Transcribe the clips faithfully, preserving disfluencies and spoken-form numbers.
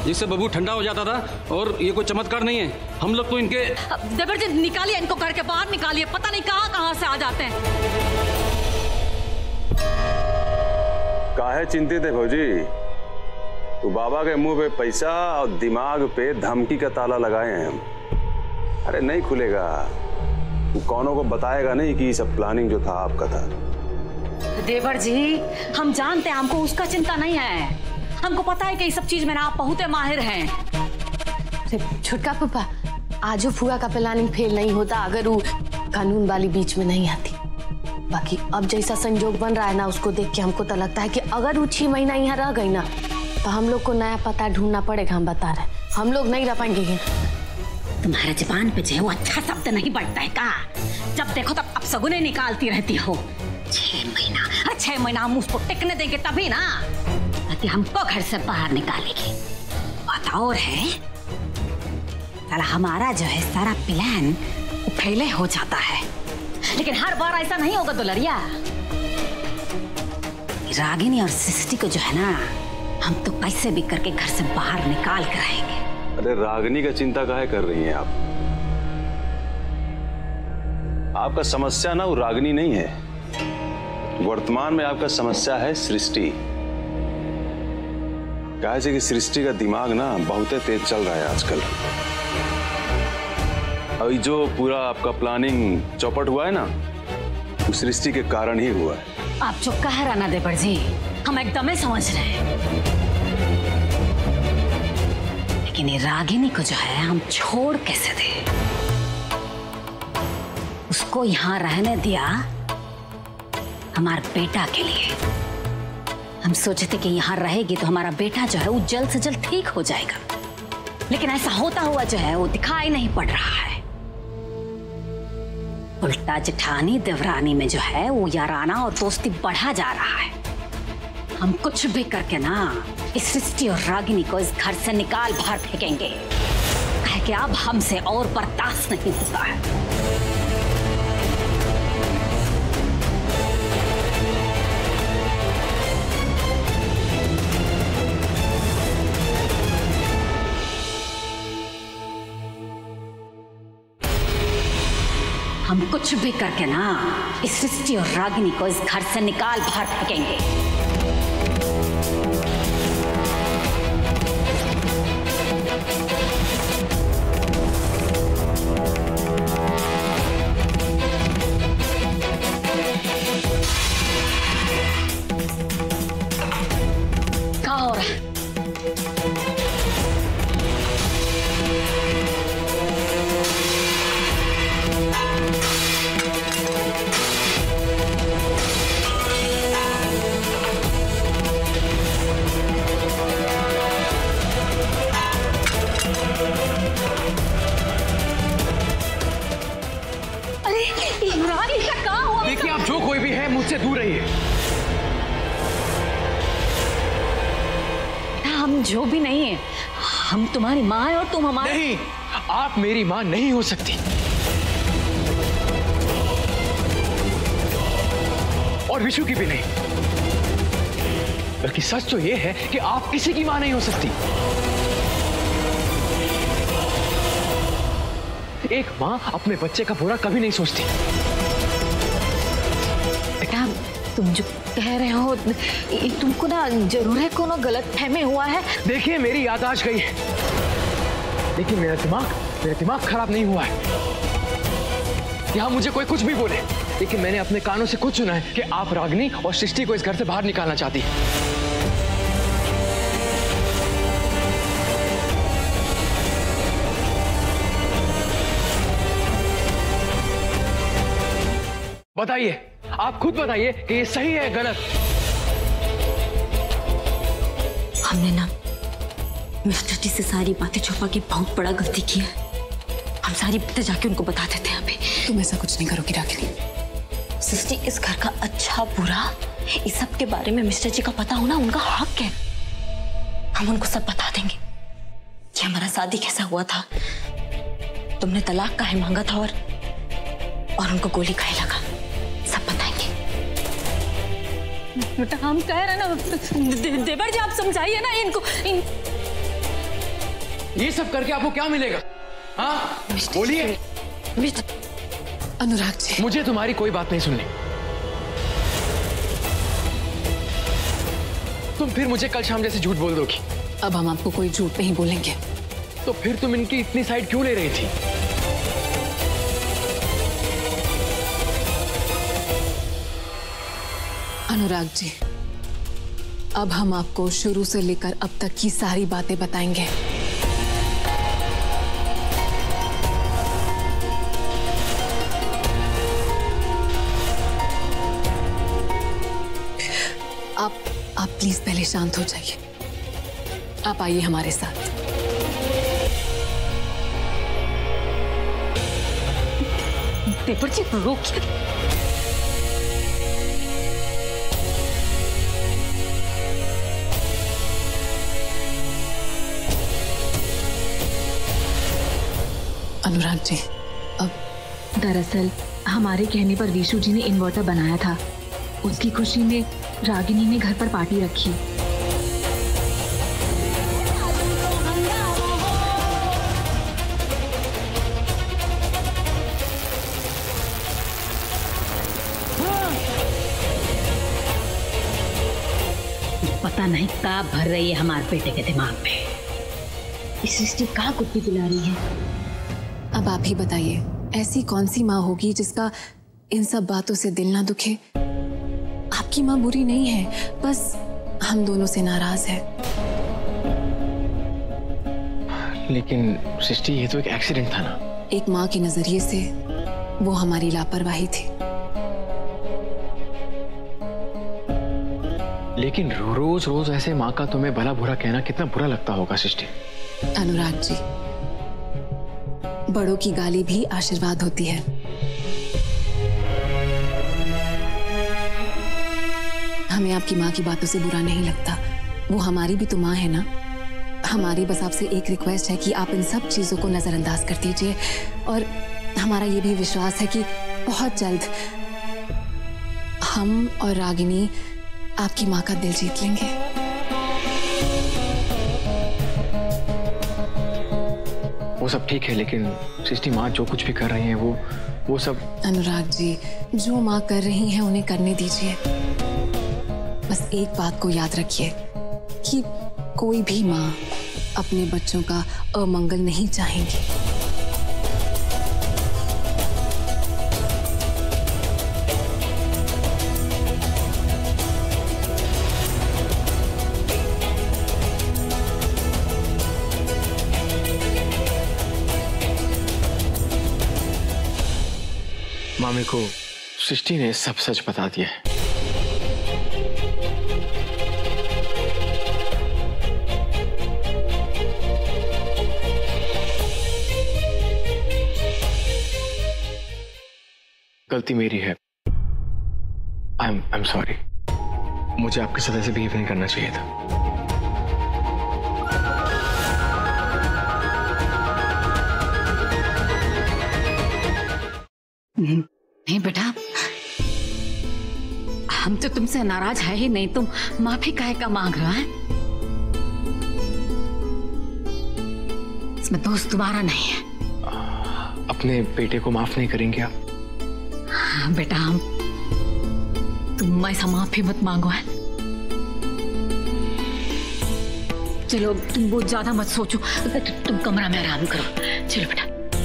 जिससे बबू ठंडा हो जाता था, और ये कोई चमत्कार नहीं है। हम लोग तो इनके देवर जी निकालिए इनको, घर के बाहर निकालिए, पता नहीं कहाँ कहाँ से आ जाते हैं। काहे चिंतित है भौजी? तो बाबा के मुंह पे पैसा और दिमाग पे धमकी का ताला लगाए हैं हम। अरे नहीं खुलेगा, वो कौनों को बताएगा नहीं कि ये सब प्लानिंग जो था आपका था। देवर जी हम जानते हैं, हमको उसका चिंता नहीं है। हमको पता है कि ये सब चीज में ना आप बहुत माहिर हैं। छुटका पापा, आज फुआ का प्लानिंग फेल नहीं होता अगर वो कानून वाली बीच में नहीं आती। बाकी अब जैसा संजोग बन रहा है ना, उसको देख के हमको तो लगता है कि अगर वो छह महीना यहाँ रह गई ना, तो हम लोग को नया पता ढूंढना पड़ेगा। हम बता रहे हम लोग नहीं रह पाएंगे यहाँ। तुम्हारे जुबान पे जो है वो अच्छा शब्द नहीं बढ़ता है का? जब देखो तब अब सगुने निकालती रहती हो। छह महीना, अरे छह महीना हम उसको टिकने देंगे तभी ना, ताकि हमको घर से बाहर निकालेगी। बात और है, साला हमारा जो है सारा प्लान पहले हो जाता है, लेकिन हर बार ऐसा नहीं होगा दुलरिया। रागिनी और सृष्टि को जो है ना, हम तो कैसे भी करके घर से बाहर निकाल कर आएंगे। अरे रागिनी का चिंता काहे कर रही हैं आप? आपका समस्या ना वो रागिनी नहीं है, वर्तमान में आपका समस्या है सृष्टि। कहे कि सृष्टि का दिमाग ना बहुत तेज चल रहा है आजकल। अभी जो पूरा आपका प्लानिंग चौपट हुआ है ना, वो सृष्टि के कारण ही हुआ है। आप जो कह रहा ना देवर जी, हम एकदम ही समझ रहे हैं, लेकिन ये रागिनी को जो है हम छोड़ कैसे दे? उसको यहाँ रहने दिया हमारे बेटा के लिए। हम सोचे थे कि यहाँ रहेगी तो हमारा बेटा जो है वो जल्द से जल्द ठीक हो जाएगा, लेकिन ऐसा होता हुआ जो है वो दिखाई नहीं पड़ रहा है। उल्टा जेठानी देवरानी में जो है वो याराना और दोस्ती बढ़ा जा रहा है। हम कुछ भी करके ना इस सृष्टि और रागिनी को इस घर से निकाल बाहर फेंकेंगे, कहे कि अब हमसे और बर्दाश्त नहीं होता है। हम कुछ भी करके ना इस सृष्टि और रागिनी को इस घर से निकाल बाहर फेंकेंगे। क्या हो रहा है? देखिए आप जो कोई भी है मुझसे दूर रहिए। हम जो भी नहीं है, हम तुम्हारी माँ है और तुम हमारे। नहीं, आप मेरी माँ नहीं हो सकती, और विशु की भी नहीं। बल्कि सच तो यह है कि आप किसी की माँ नहीं हो सकती। एक माँ अपने बच्चे का बुरा कभी नहीं सोचती। बेटा तुम जो कह रहे हो तुमको ना जरूर है कोनो गलत फहमी हुआ है। देखिए मेरी याददाश्त गई है, लेकिन मेरा दिमाग मेरा दिमाग खराब नहीं हुआ है। यहाँ मुझे कोई कुछ भी बोले, लेकिन मैंने अपने कानों से खुद सुना है कि आप रागिनी और सृष्टि को इस घर से बाहर निकालना चाहती हैं। बताइए, आप खुद बताइए कि ये सही है गलत? हमने ना मिस्टर जी से सारी बातें छुपा के बहुत बड़ा गलती की है। हम सारी बातें जाके उनको बता देते हैं अभी। तुम ऐसा कुछ नहीं करोगी रागिनी। सृष्टि इस घर का अच्छा बुरा इस सब के बारे में मिस्टर जी का पता होना उनका हक है। हम उनको सब बता देंगे कि हमारा शादी कैसा हुआ था, तुमने तलाक काहे मांगा था, और और उनको गोली काहे लगा, सब बताएंगे। बेटा हम कह रहे ना दे, देवर जी आप समझाइए ना इनको इन... ये सब करके आपको क्या मिलेगा? हाँ बोलिए। अनुराग जी, मुझे तुम्हारी कोई बात नहीं सुननी। तुम फिर मुझे कल शाम जैसे झूठ बोल दोगी। अब हम आपको कोई झूठ नहीं बोलेंगे। तो फिर तुम इनकी इतनी साइड क्यों ले रही थी? अनुराग जी, अब हम आपको शुरू से लेकर अब तक की सारी बातें बताएंगे। आप आप प्लीज पहले शांत हो जाइए। आप आइए हमारे साथ। पेपर जी रोकिए। अनुराग जी, अब दरअसल हमारे कहने पर विशु जी ने इन्वर्टर बनाया था। उसकी खुशी में रागिनी ने घर पर पार्टी रखी। पता नहीं क्या भर रही है हमारे बेटे के दिमाग में। इस सृष्टि कहाँ कुत्ती पिला रही है? अब आप ही बताइए, ऐसी कौन सी माँ होगी जिसका इन सब बातों से दिल ना दुखे? आपकी माँ बुरी नहीं है, बस हम दोनों से नाराज है। लेकिन सृष्टि, ये तो एक एक्सीडेंट था ना। एक माँ के नजरिए से वो हमारी लापरवाही थी। लेकिन रोज रोज ऐसे माँ का तुम्हें भला बुरा कहना कितना बुरा लगता होगा सृष्टि। अनुराग जी, बड़ों की गाली भी आशीर्वाद होती है। हमें आपकी माँ की बातों से बुरा नहीं लगता। वो हमारी भी तो माँ है ना। हमारी बस आपसे एक रिक्वेस्ट है कि आप इन सब चीजों को नजरअंदाज कर दीजिए। और हमारा ये भी विश्वास है कि बहुत जल्द हम और रागिनी आपकी माँ का दिल जीत लेंगे। वो सब ठीक है, लेकिन सृष्टि माँ जो कुछ भी कर रही हैं वो वो सब। अनुराग जी, जो माँ कर रही हैं उन्हें करने दीजिए। बस एक बात को याद रखिए कि कोई भी माँ अपने बच्चों का अमंगल नहीं चाहेंगी। मामी को सृष्टि ने सब सच बता दिया है। गलती मेरी है। I am I am sorry. मुझे आपके साथ ऐसे बिहेव नहीं करना चाहिए था। नहीं बेटा, हम तो तुमसे नाराज है ही नहीं, तुम माफी काहे का मांग रहा है? इसमें दोस्त तुम्हारा नहीं है। अपने बेटे को माफ नहीं करेंगे आप? हाँ बेटा, हम तुम ऐसा माफी मत मांगो है। चलो तुम बहुत ज्यादा मत सोचो, तुम कमरा में आराम करो। चलो बेटा।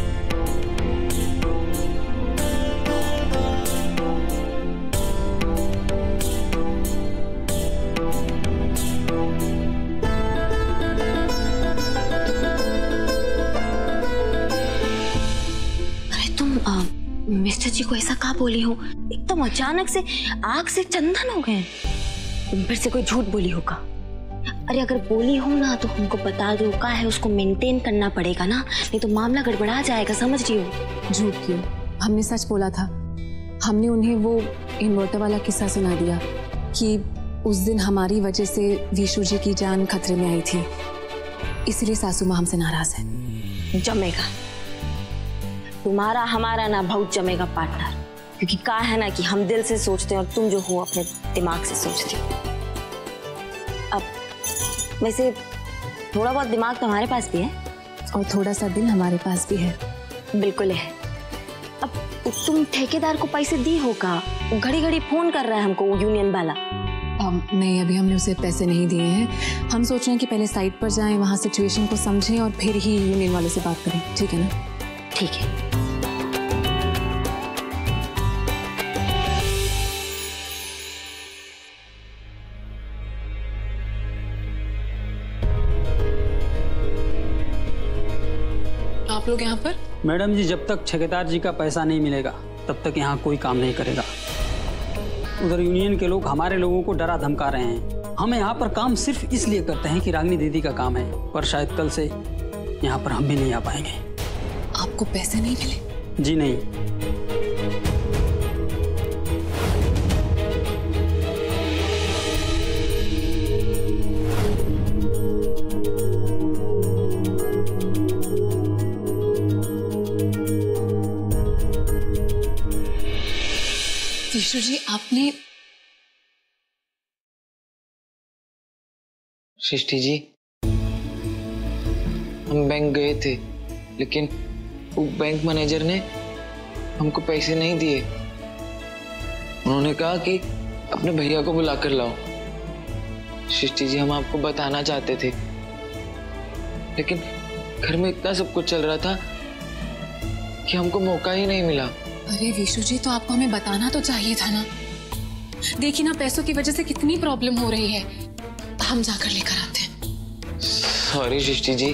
मिस्टर जी को ऐसा कहा बोली हो? एकदम अचानक से आग से चंदन हो गए। तुम फिर से कोई झूठ बोली होगा। अरे अगर बोली हो ना तो हमको बता दो, का है उसको मेंटेन करना पड़ेगा ना, नहीं तो मामला गड़बड़ा जाएगा, समझ रही हो? झूठ क्यों? हमने सच बोला था। हमने उन्हें वो इन्वर्टर वाला किस्सा सुना दिया कि उस दिन हमारी वजह से विशु जी की जान खतरे में आई थी, इसलिए सासू माँ हमसे नाराज है। जमेगा तुम्हारा हमारा ना बहुत जमेगा पार्टनर, क्योंकि का है ना कि हम दिल से सोचते हैं और तुम जो हो अपने दिमाग से सोचते हो। अब वैसे थोड़ा बहुत दिमाग तुम्हारे पास भी है, और थोड़ा सा दिल हमारे पास भी है। बिल्कुल है। अब तुम ठेकेदार को पैसे दी होगा, घड़ी घड़ी फोन कर रहा है हमको यूनियन वाला। um, नहीं, अभी हमने उसे पैसे नहीं दिए हैं। हम सोच रहे हैं कि पहले साइट पर जाएं, वहाँ सिचुएशन को समझें और फिर ही यूनियन वालों से बात करें। ठीक है ना? ठीक है। आप लोग यहाँ पर? मैडम जी, जब तक ठेकेदार जी का पैसा नहीं मिलेगा तब तक यहाँ कोई काम नहीं करेगा। उधर यूनियन के लोग हमारे लोगों को डरा धमका रहे हैं। हम यहाँ पर काम सिर्फ इसलिए करते हैं कि रागिनी दीदी का काम है, पर शायद कल से यहाँ पर हम भी नहीं आ पाएंगे। आपको पैसे नहीं मिले? जी नहीं। विशु जी, आपने सृष्टि जी, हम बैंक गए थे, लेकिन वो बैंक मैनेजर ने हमको पैसे नहीं दिए। उन्होंने कहा कि अपने भैया को बुला कर लाओ। सृष्टि जी, हम आपको बताना चाहते थे, लेकिन घर में इतना सब कुछ चल रहा था कि हमको मौका ही नहीं मिला। अरे विशु जी, तो आपको हमें बताना तो चाहिए था ना। देखिए ना, पैसों की वजह से कितनी प्रॉब्लम हो रही है। हम जाकर लेकर आते हैं। सॉरी सृष्टि जी,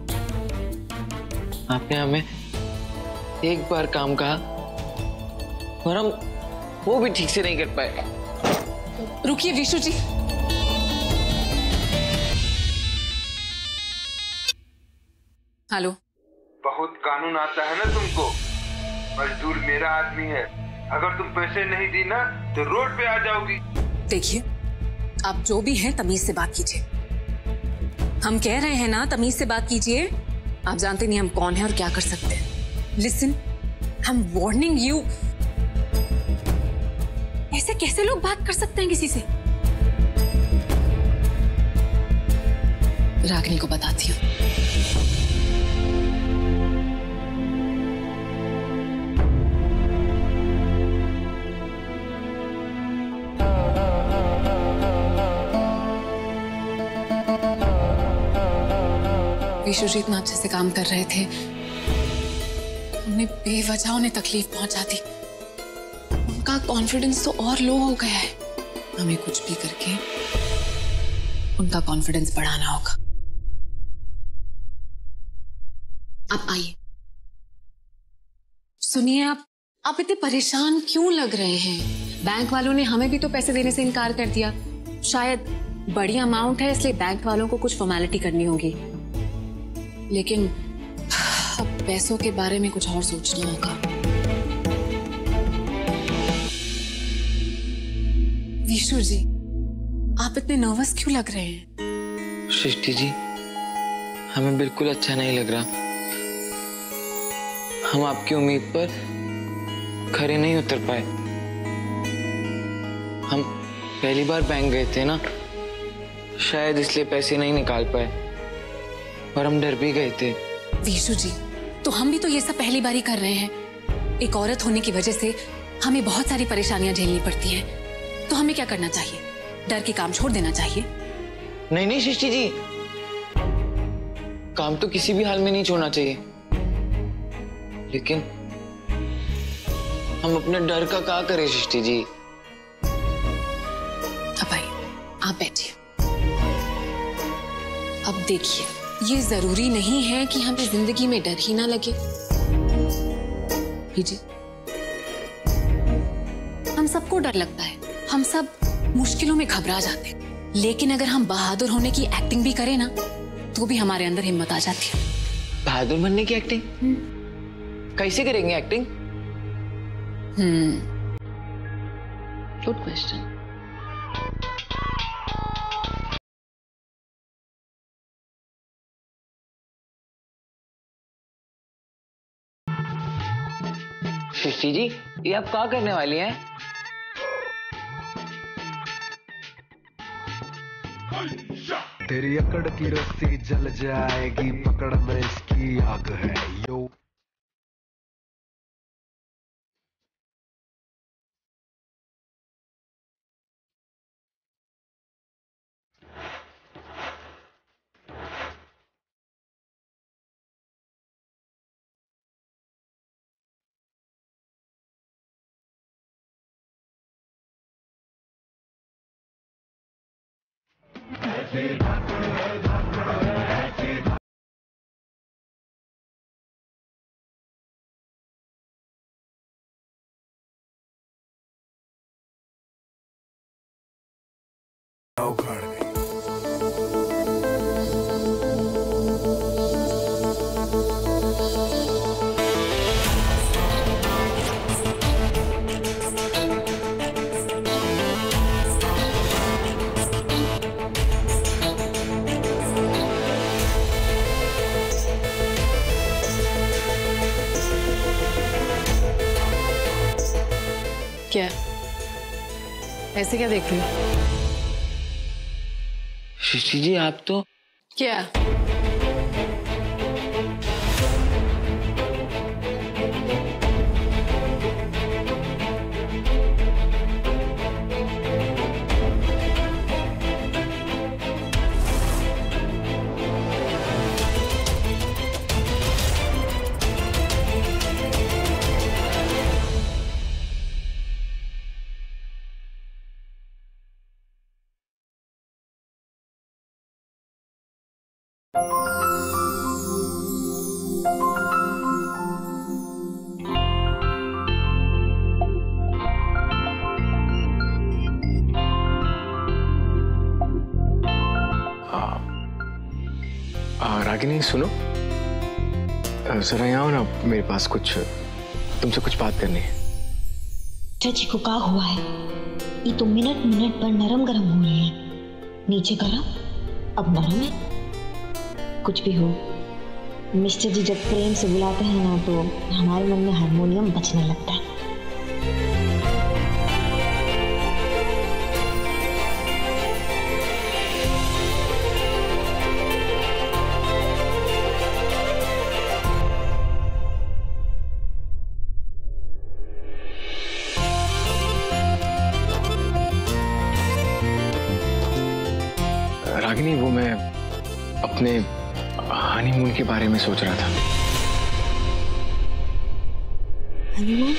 आपने हमें एक बार काम कहा और हम वो भी ठीक से नहीं कर पाए। रुकिए विशु जी। हेलो। बहुत कानून आता है ना तुमको। मजदूर मेरा आदमी है, अगर तुम पैसे नहीं दी ना तो रोड पे आ जाओगी। देखिए, आप जो भी हैं तमीज से बात कीजिए। हम कह रहे हैं ना, तमीज से बात कीजिए। आप जानते नहीं हम कौन है और क्या कर सकते हैं। लिसन, हम वार्निंग यू। ऐसे कैसे लोग बात कर सकते हैं किसी से? रागिनी को बताती हूँ। विशु जी इतना अच्छे से काम कर रहे थे, हमने बेवजह उन्हें तकलीफ पहुंचा दी। उनका कॉन्फिडेंस तो और लो हो गया है। हमें कुछ भी करके उनका कॉन्फिडेंस बढ़ाना होगा। आप आइए। सुनिए, आप आप इतने परेशान क्यों लग रहे हैं? बैंक वालों ने हमें भी तो पैसे देने से इनकार कर दिया। शायद बड़ी अमाउंट है, इसलिए बैंक वालों को कुछ फॉर्मेलिटी करनी होगी, लेकिन अब पैसों के बारे में कुछ और सोचना होगा। विशु जी, आप इतने नर्वस क्यों लग रहे हैं? सृष्टि जी, हमें बिल्कुल अच्छा नहीं लग रहा। हम आपकी उम्मीद पर खरे नहीं उतर पाए। हम पहली बार बैंक गए थे ना, शायद इसलिए पैसे नहीं निकाल पाए और हम डर भी गए थे। विशु जी, तो हम भी तो ये सब पहली बार ही कर रहे हैं। एक औरत होने की वजह से हमें बहुत सारी परेशानियां झेलनी पड़ती हैं। तो हमें क्या करना चाहिए? डर के काम छोड़ देना चाहिए? नहीं नहीं सृष्टि जी, काम तो किसी भी हाल में नहीं छोड़ना चाहिए, लेकिन हम अपने डर का क्या करें सृष्टि जी? अब आइए, आप बैठिए। अब देखिए, ये जरूरी नहीं है कि हमें जिंदगी में डर ही ना लगे। जी, हम सबको डर लगता है, हम सब मुश्किलों में घबरा जाते हैं, लेकिन अगर हम बहादुर होने की एक्टिंग भी करें ना, तो भी हमारे अंदर हिम्मत आ जाती है। बहादुर बनने की एक्टिंग? कैसे करेंगे acting? Hmm good question. Srishti ji, ये आप क्या करने वाली हैं? तेरी अकड़ की रस्सी जल जाएगी, पकड़ में इसकी आग है यो। क्या ऐसे क्या देख रही हो? सृष्टि जी आप तो क्या? रागिनी सुनो, जरा यहाँ आओ ना, मेरे पास कुछ तुमसे कुछ बात करनी है। चाची को क्या हुआ है? ये तो मिनट मिनट पर नरम गरम हो रही है, नीचे गरम अब नरम है। कुछ भी हो, मिस्टर जी जब प्रेम से बुलाते हैं ना तो हमारे मन में हारमोनियम बजने लगता है। रागिनी, वो मैं अपने हनीमून के बारे में सोच रहा था। हनीमून?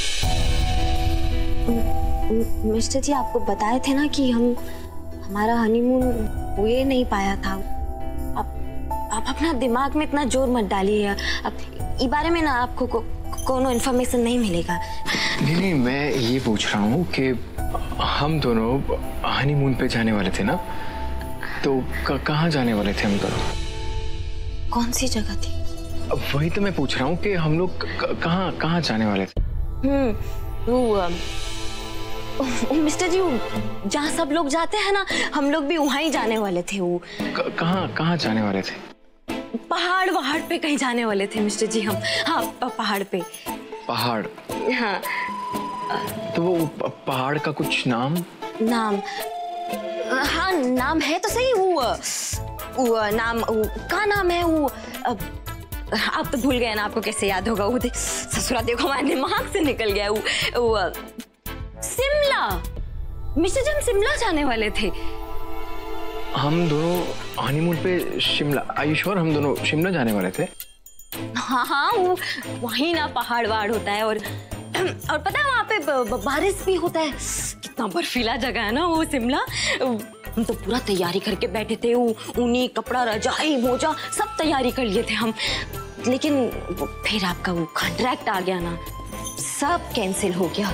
मिस्टर जी आपको बताए थे ना कि हम हमारा हनीमून हो ही नहीं पाया था। आप आप अपना दिमाग में इतना जोर मत डालिए। अब इस बारे में ना आपको को, कोनो इन्फॉर्मेशन नहीं मिलेगा। नहीं नहीं, मैं ये पूछ रहा हूँ कि हम दोनों हनीमून पे जाने वाले थे ना, तो कहाँ जाने वाले थे हम दोनों? कौन सी जगह थी? अब वही तो मैं पूछ रहा हूँ कि हम लोग कहाँ कहाँ जाने वाले थे? हम्म, वो मिस्टर जी, जहाँ सब लोग जाते हैं ना, हम लोग भी वहाँ ही जाने वाले थे। वो कहाँ कहाँ जाने वाले थे? पहाड़ वहाड़ पे कहीं जाने वाले थे मिस्टर जी हम। हाँ, पहाड़ पे। पहाड़? हाँ। तो वो पहाड़ का कुछ नाम? नाम? हाँ, नाम है तो सही। वो, वो नाम वो, का नाम है वो? अब, आप तो भूल गए ना, आपको कैसे याद होगा? वो देख ससुरा, देखो हमारे दिमाग से निकल गया। वो, वो शिमला। मिस्टर जी हम शिमला जाने वाले थे। हम दोनों हनीमून पे शिमला? आर यू श्योर हम दोनों शिमला जाने वाले थे? हाँ हाँ, वो वहीं ना पहाड़ वहाड़ होता है, और और पता है वहाँ पे बारिश भी होता है। कितना बर्फीला जगह है ना वो शिमला। हम तो पूरा तैयारी करके बैठे थे, ऊनी कपड़ा, रजाई, मोजा सब तैयारी कर लिए थे हम। लेकिन फिर आपका वो कॉन्ट्रैक्ट आ गया ना, सब कैंसिल हो गया।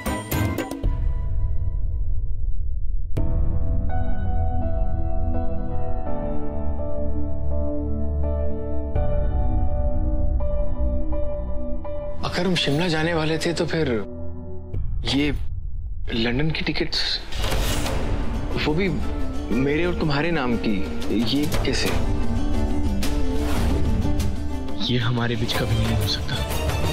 अगर हम शिमला जाने वाले थे तो फिर ये लंदन की टिकट्स, वो भी मेरे और तुम्हारे नाम की, ये कैसे? ये हमारे बीच कभी नहीं हो सकता।